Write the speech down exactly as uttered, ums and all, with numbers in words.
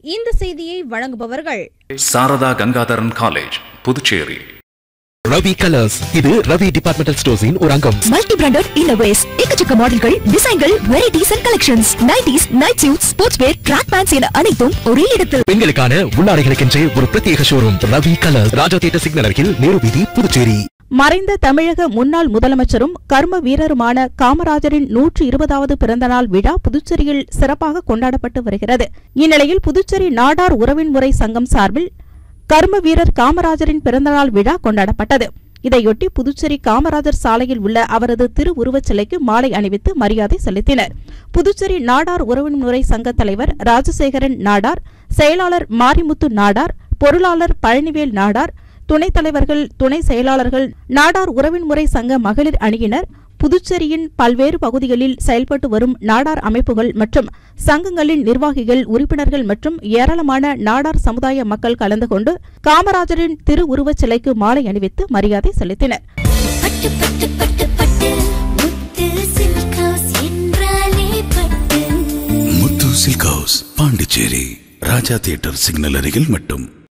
இந்த செய்தியை வழங்குபவர்கள் சாரதா கங்காதரன் காலேஜ், புதுச்சேரி. ரவி கலர்ஸ், இது ரவி டிபார்ட்மெண்டல் ஸ்டோர்ஸின் ஒரு அங்கம். மல்டி பிராண்டட் இன்னோவேஸ், எக்கச்சக்க மாடல்கள், டிசைன்கள், varieties and collections, nighties, night suit, sports wear, track pants என அனைத்தும் ஒரே இடத்தில். பெண்களுக்கான உள்ளாடைகளுக்கென்றே ஒரு பிரத்யேக showroom Ravi colours, Raja theatre signal அருகில், நேரு வீதி, புதுச்சேரி. மறைந்த தமிழக முன்னாள் முதலமைச்சரும் கர்ம வீரருமான காமராஜரின் நூற்றி இருபதாவது பிறந்தநாள் விழா புதுச்சேரியில் சிறப்பாக கொண்டாடப்பட்டு வருகிறது. இந்நிலையில் புதுச்சேரி நாடார் உறவின் முறை சங்கம் சார்பில் கர்ம வீரர் காமராஜரின் பிறந்தநாள் விழா கொண்டாடப்பட்டது. இதையொட்டி புதுச்சேரி காமராஜர் சாலையில் உள்ள அவரது திருவுருவச் சிலைக்கு மாலை அணிவித்து மரியாதை செலுத்தினர். புதுச்சேரி நாடார் உறவின் முறை சங்க தலைவர் ராஜசேகரன் நாடார், செயலாளர் மாரிமுத்து நாடார், பொருளாளர் பழனிவேல் நாடார், துணைத் தலைவர்கள், துணை செயலாளர்கள், நாடார் உறவின் முறை சங்க மகளிர் அணியினர், புதுச்சேரியின் பல்வேறு பகுதிகளில் செயல்பட்டு வரும் நாடார் அமைப்புகள் மற்றும் சங்கங்களின் நிர்வாகிகள், உறுப்பினர்கள் மற்றும் ஏராளமான நாடார் சமுதாய மக்கள் கலந்து கொண்டு காமராஜரின் திருவுருவச் சிலைக்கு மாலை அணிவித்து மரியாதை செலுத்தினர். Muthu silk house, Pondicherry, Raja theatre signal அருகில் மட்டும்.